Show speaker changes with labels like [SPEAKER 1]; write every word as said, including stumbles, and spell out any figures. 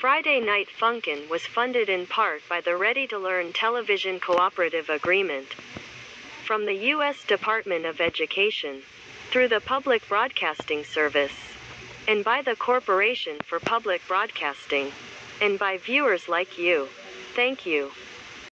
[SPEAKER 1] Friday Night Funkin' was funded in part by the Ready to Learn Television Cooperative Agreement from the U S Department of Education, through the Public Broadcasting Service, and by the Corporation for Public Broadcasting, and by viewers like you. Thank you.